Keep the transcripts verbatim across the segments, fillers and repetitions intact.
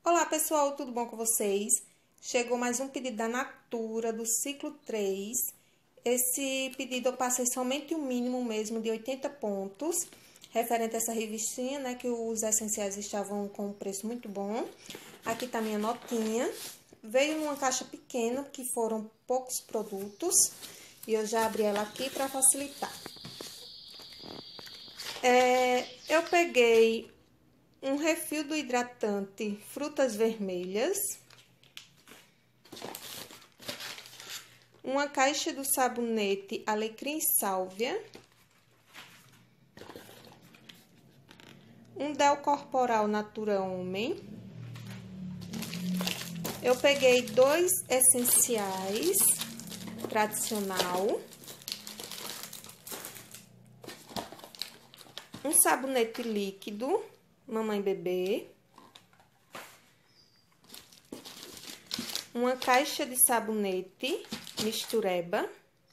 Olá pessoal, tudo bom com vocês? Chegou mais um pedido da Natura, do ciclo três. Esse pedido eu passei somente o mínimo mesmo de oitenta pontos, referente a essa revistinha, né, que os essenciais estavam com um preço muito bom. Aqui tá minha notinha. Veio numa caixa pequena, que foram poucos produtos, e eu já abri ela aqui para facilitar. É, eu peguei um refil do hidratante Frutas Vermelhas, uma caixa do sabonete Alecrim Sálvia, um Del Corporal Natura Homem. Eu peguei dois essenciais tradicional, um sabonete líquido Mamãe Bebê, uma caixa de sabonete Mistureba,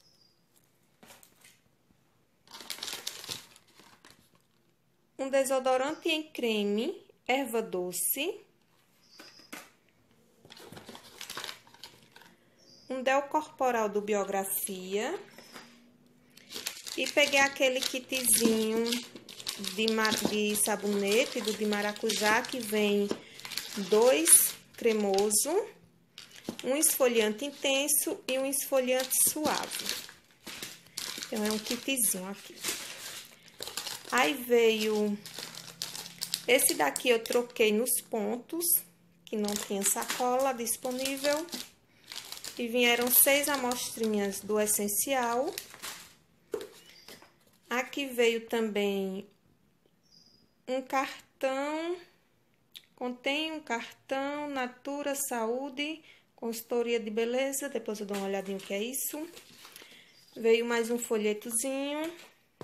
um desodorante em creme Erva Doce, um Del Corporal do Biografia, e peguei aquele kitzinho de, de sabonete do de maracujá, que vem dois cremoso, um esfoliante intenso e um esfoliante suave. Então, é um kitzinho aqui. Aí veio... Esse daqui eu troquei nos pontos, que não tinha sacola disponível. E vieram seis amostrinhas do essencial. Aqui veio também um cartão, contém um cartão Natura Saúde, consultoria de beleza, depois eu dou uma olhadinha o que é isso. Veio mais um folhetozinho.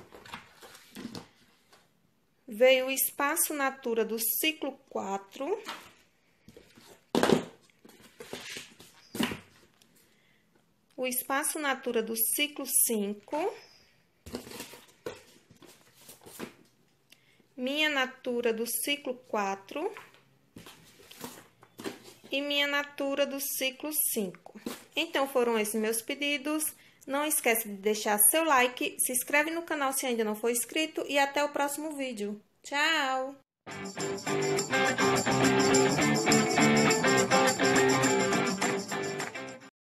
Veio o Espaço Natura do ciclo quatro. O Espaço Natura do ciclo cinco. Minha Natura do ciclo quatro. E minha Natura do ciclo cinco. Então, foram esses meus pedidos. Não esquece de deixar seu like, se inscreve no canal se ainda não for inscrito e até o próximo vídeo. Tchau!